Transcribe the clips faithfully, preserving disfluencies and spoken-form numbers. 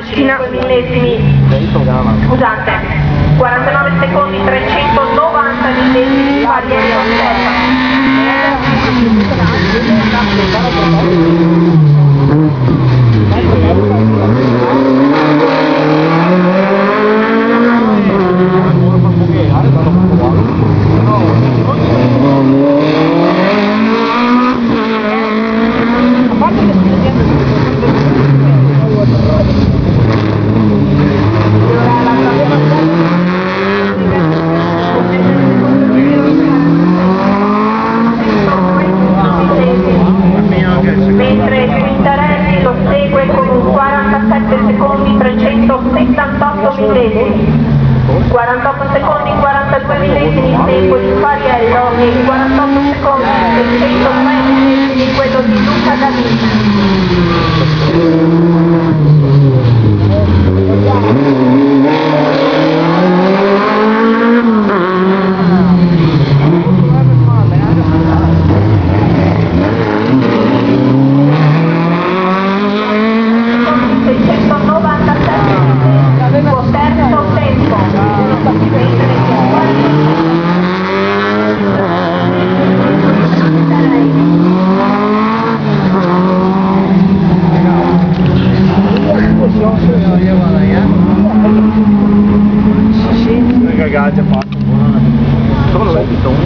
macchina millesimi, scusate, quarantanove secondi trecentonovanta millesimi pari alla quarantotto secondi quarantadue millesimi il tempo di Fariello e quarantotto secondi seicentotré millesimi quello di Luca Davide. Cagada, passa, solo é de tom,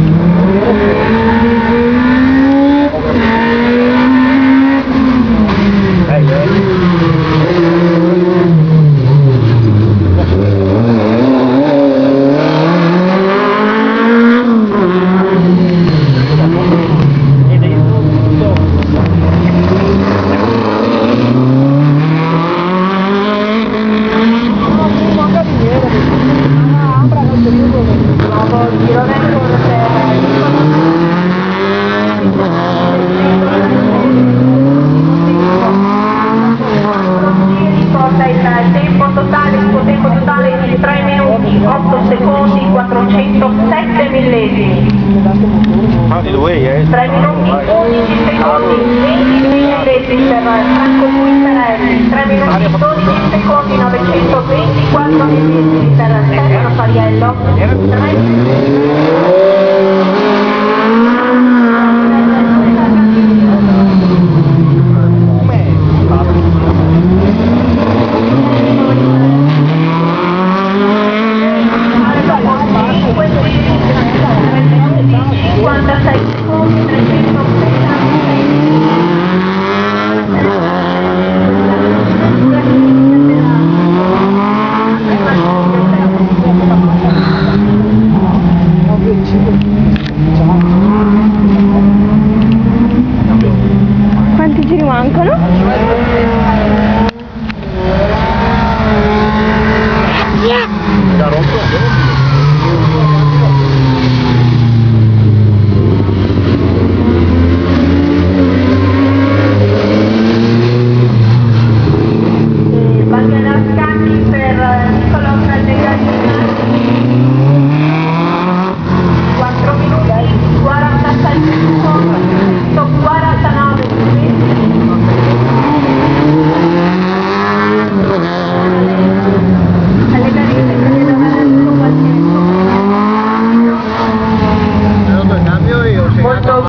quattrocentosette millesimi. tre minuti undici secondi ventisei millesimi per Franco Quintarelli, tre minuti dodici secondi novecentoventiquattro millesimi per Stefano Fariello, quanti giri mancano? Yeah.